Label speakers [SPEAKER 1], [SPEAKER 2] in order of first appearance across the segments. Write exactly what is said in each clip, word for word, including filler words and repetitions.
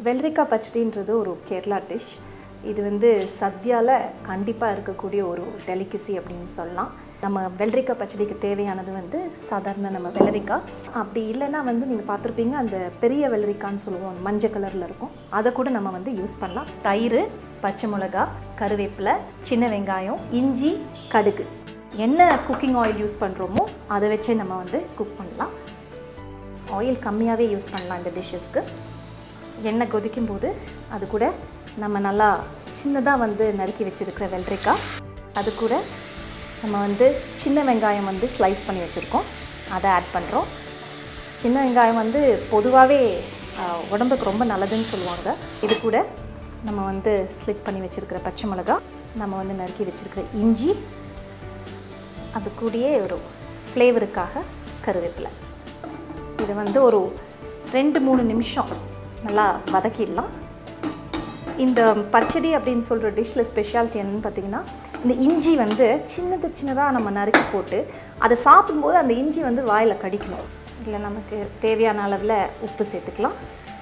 [SPEAKER 1] வெள்ளரிக்காய் பச்சடின்றது ஒரு கேரளா டிஷ். இது வந்து சத்யால கண்டிப்பாக இருக்கக்கூடிய ஒரு டெலிகசி அப்படின்னு சொல்லலாம். நம்ம வெள்ளரிக்காய் பச்சடிக்கு தேவையானது வந்து சாதாரண நம்ம வெள்ளரிக்காய். அப்படி இல்லைன்னா வந்து நீங்கள் பார்த்துருப்பீங்க, அந்த பெரிய வெள்ளரிக்கான்னு சொல்லுவோம், மஞ்சள் கலரில் இருக்கும், அதை கூட நம்ம வந்து யூஸ் பண்ணலாம். தயிர், பச்சை மிளகா, கருவேப்பிலை, சின்ன வெங்காயம், இஞ்சி, கடுகு, என்ன குக்கிங் ஆயில் யூஸ் பண்ணுறோமோ அதை வச்சே நம்ம வந்து குக் பண்ணலாம். ஆயில் கம்மியாகவே யூஸ் பண்ணலாம் இந்த டிஷ்ஷஸ்க்கு. எண்ணெய் கொதிக்கும் போது அது கூட நம்ம நல்லா சின்னதாக வந்து நறுக்கி வச்சுருக்கிற வெள்ளரிக்காய், அது கூட நம்ம வந்து சின்ன வெங்காயம் வந்து ஸ்லைஸ் பண்ணி வச்சுருக்கோம், அதை ஆட் பண்ணுறோம். சின்ன வெங்காயம் வந்து பொதுவாகவே உடம்புக்கு ரொம்ப நல்லதுன்னு சொல்லுவாங்க. இது கூட நம்ம வந்து ஸ்லிட் பண்ணி வச்சுருக்கிற பச்சை மிளகா, நம்ம வந்து நறுக்கி வச்சுருக்கிற இஞ்சி, அது கூடயே ஒரு ஃப்ளேவருக்காக கருவேப்பிலை. இது வந்து ஒரு ரெண்டு மூணு நிமிஷம் நல்லா வதக்கிடலாம். இந்த பச்சடி அப்படின்னு சொல்கிற டிஷ்ஷில் ஸ்பெஷாலிட்டி என்னன்னு பார்த்தீங்கன்னா, இந்த இஞ்சி வந்து சின்னது சின்னதாக நம்ம நறுக்கி போட்டு அதை சாப்பிடும்போது அந்த இஞ்சி வந்து வாயில் கடிக்கணும். இதில் நமக்கு தேவையான அளவில் உப்பு சேர்த்துக்கலாம்.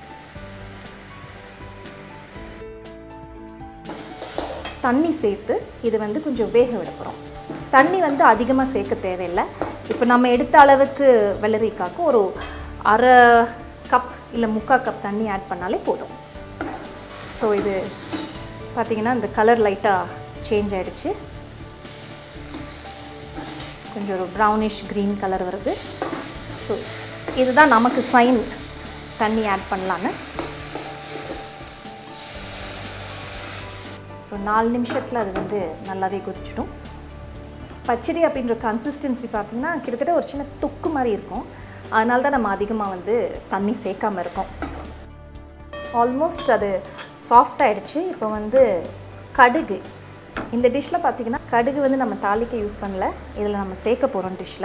[SPEAKER 1] தண்ணி சேர்த்து இது வந்து கொஞ்சம் வேக விட போகிறோம். தண்ணி வந்து அதிகமாக சேர்க்க தேவையில்லை. இப்போ நம்ம எடுத்த அளவுக்கு வெள்ளரிக்காய்க்கு ஒரு அரை கப் இல்லை முக்கால் கப் தண்ணி ஆட் பண்ணாலே போதும். ஸோ இது பார்த்திங்கன்னா இந்த கலர் லைட்டாக சேஞ்ச் ஆகிடுச்சு, கொஞ்சம் ஒரு ப்ரௌனிஷ் க்ரீன் கலர் வருது. ஸோ இதுதான் நமக்கு சைன் தண்ணி ஆட் பண்ணலான்னு. ஒரு நாலு நிமிஷத்தில் அது வந்து நல்லாவே கொதிச்சிடும். பச்சடி அப்படின்ற கன்சிஸ்டன்சி பார்த்திங்கன்னா கிட்டத்தட்ட ஒரு சின்ன தொக்கு மாதிரி இருக்கும். அதனால தான் நம்ம அதிகமாக வந்து தண்ணி சேர்க்காமல் இருக்கோம். ஆல்மோஸ்ட் அது சாஃப்ட் ஆகிடுச்சு. இப்போ வந்து கடுகு, இந்த டிஷ்ஷில் பார்த்திங்கன்னா கடுகு வந்து நம்ம தாளிக்க யூஸ் பண்ணல, இதில் நம்ம சேர்க்க போகிறோம். டிஷ்ஷில்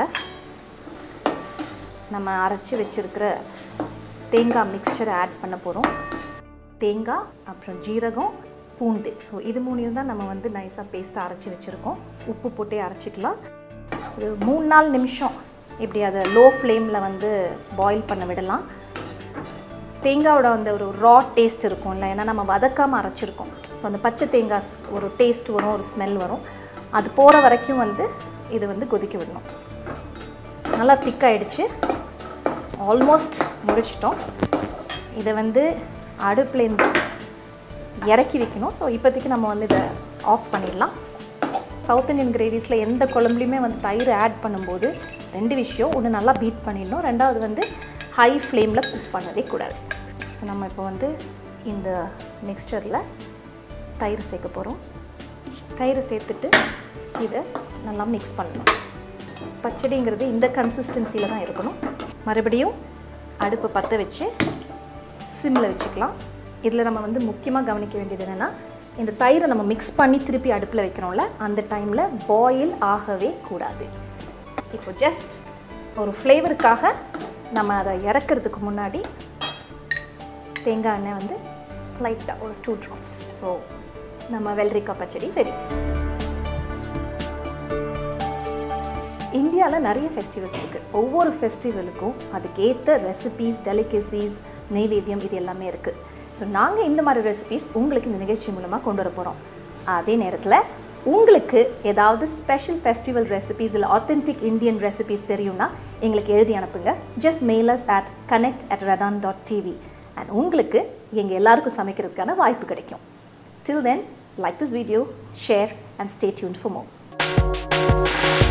[SPEAKER 1] நம்ம அரைச்சி வச்சுருக்கிற தேங்காய் மிக்சரை ஆட் பண்ண போகிறோம். தேங்காய், அப்புறம் ஜீரகம், பூண்டு, ஸோ இது மூணையும் தான் நம்ம வந்து நைஸாக பேஸ்ட்டாக அரைச்சி வச்சுருக்கோம். உப்பு போட்டே அரைச்சிக்கலாம். ஒரு மூணு நாலு நிமிஷம் இப்படி அதை லோ ஃப்ளேமில் வந்து பாயில் பண்ண விடலாம். தேங்காயோட அந்த ஒரு ரா டேஸ்ட் இருக்கும் இல்லை, ஏன்னா நம்ம வதக்காமல் அரைச்சிருக்கோம். ஸோ அந்த பச்சை தேங்காய் ஒரு டேஸ்ட் வரும், ஒரு ஸ்மெல் வரும். அது போகிற வரைக்கும் வந்து இது வந்து கொதிக்க விடணும். நல்லா திக்காயிடுச்சு, ஆல்மோஸ்ட் முடிச்சிட்டோம். இதை வந்து அடுப்புலேருந்து இறக்கி வைக்கணும். ஸோ இப்போதைக்கு நம்ம வந்து இதை ஆஃப் பண்ணிடலாம். சவுத் இண்டியன் கிரேவிஸில் எந்த குழம்புலையுமே வந்து தயிர் ஆட் பண்ணும்போது ரெண்டு விஷயம், ஒன்று நல்லா பீட் பண்ணிடணும், ரெண்டாவது வந்து ஹை ஃப்ளேமில் குக் பண்ணவே கூடாது. ஸோ நம்ம இப்போ வந்து இந்த மிக்ஸ்சரில் தயிர் சேர்க்க போகிறோம். தயிர் சேர்த்துட்டு இதை நல்லா மிக்ஸ் பண்ணணும். பச்சடிங்கிறது இந்த கன்சிஸ்டன்சியில் தான் இருக்கணும். மறுபடியும் அடுப்பை பற்ற வச்சு சிம்மில் வச்சுக்கலாம். இதில் நம்ம வந்து முக்கியமாக கவனிக்க வேண்டியது என்னென்னா, இந்த தயிரை நம்ம மிக்ஸ் பண்ணி திருப்பி அடுப்பில் வைக்கிறோம்ல, அந்த டைமில் பாயில் ஆகவே கூடாது. இப்போ ஜஸ்ட் ஒரு ஃப்ளேவருக்காக நம்ம அதை இறக்கிறதுக்கு முன்னாடி தேங்காய் எண்ணெய் வந்து லைட்டாக ஒரு டூ ட்ராப்ஸ். ஸோ நம்ம வெள்ளரிக்காய் பச்சடி ரெடி. இந்தியாவில் நிறைய ஃபெஸ்டிவல்ஸ் இருக்குது. ஒவ்வொரு ஃபெஸ்டிவலுக்கும் அதுக்கேற்ற ரெசிபீஸ், டெலிகசிஸ், நெய்வேத்தியம், இது எல்லாமே இருக்குது. ஸோ நாங்கள் இந்த மாதிரி ரெசிபீஸ் உங்களுக்கு இந்த நிகழ்ச்சி மூலமாக கொண்டு வர போகிறோம். அதே நேரத்தில் உங்களுக்கு ஏதாவது ஸ்பெஷல் ஃபெஸ்டிவல் ரெசிபீஸ் இல்லை ஆத்தென்டிக் இந்தியன் ரெசிபீஸ் தெரியும்னா எங்களுக்கு எழுதி அனுப்புங்க. Just mail us at connect at Redon dot TV and உங்களுக்கு எங்கள் எல்லாருக்கும் சமைக்கிறதுக்கான வாய்ப்பு கிடைக்கும். Till then, like this video, share and stay tuned for more.